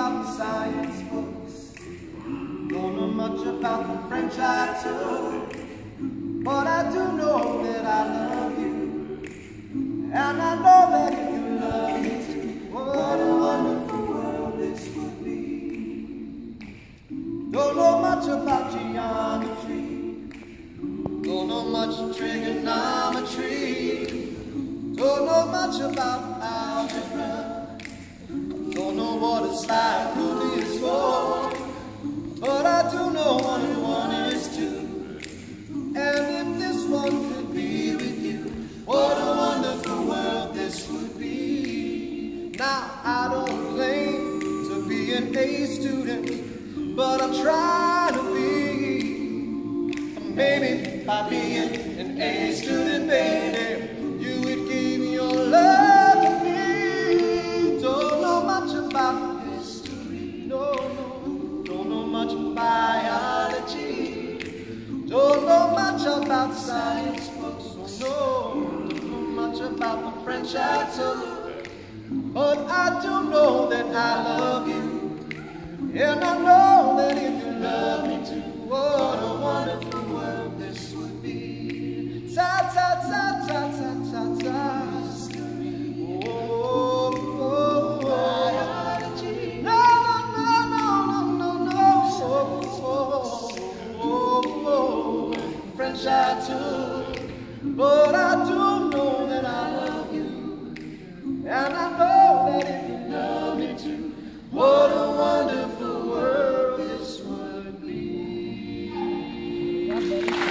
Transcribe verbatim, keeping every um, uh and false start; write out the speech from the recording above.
about the science books, don't know much about the French I took, but I do know that I love you, and I know that if you love me too, what a wonderful world this would be. Don't know much about geometry, don't know much trigonometry, don't know much about algebra, don't know what a slide rule is for, but I do know one and one is two. And if this one could be with you, what a wonderful world this would be. Now I don't claim to be an A student, but I'm trying to be. Maybe by being an A student, baby, you would give your love to me. Don't know much about history, no, no. Don't know much biology, don't know much about science books, no. Don't know much about the French I took, but I do know that I love you, and I know that if you love me too, what a wonderful world this would be. Ta ta ta ta ta ta ta. Oh, oh, oh. Biology. No, no, no, no, no, no. Oh, oh, oh. French I took, but I do know that I love you, and I know that if you love me too, what a wonderful world this would be.